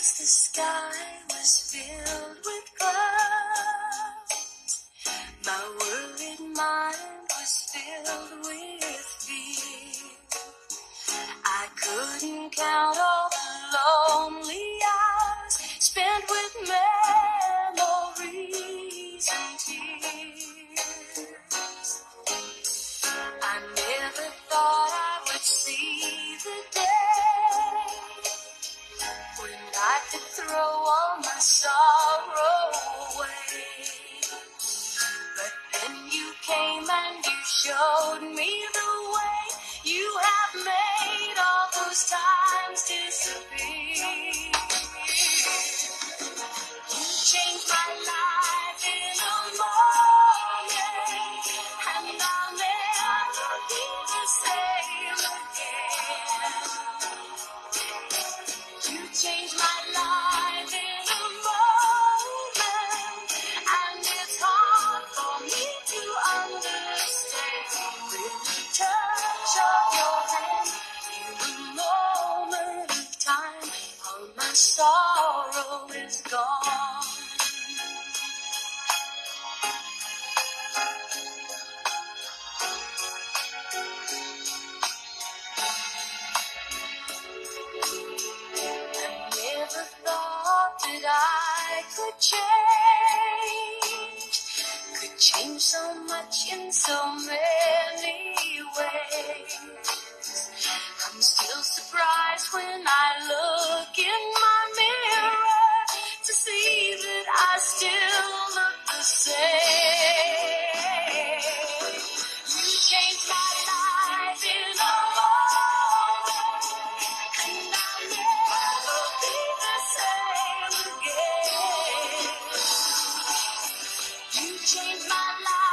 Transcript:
the sky was filled with clouds. My worried mind was filled with fear. I couldn't count all the lonely hours spent with memories and tears. I never thought I would see the day when I could throw all my sorrow away. But then you came and you showed me the way. You have made all those times disappear. You changed my life in a moment, and I'll never be the same again. You changed my life in a moment, and it's hard for me to understand. With the touch of your hand, in a moment of time, all my sorrow is gone. I never thought that I could change so much in so many ways. I'm still surprised when I look in my mirror to see that I still look the same. You changed my life in a moment, and I'll never be the same again. You changed my life.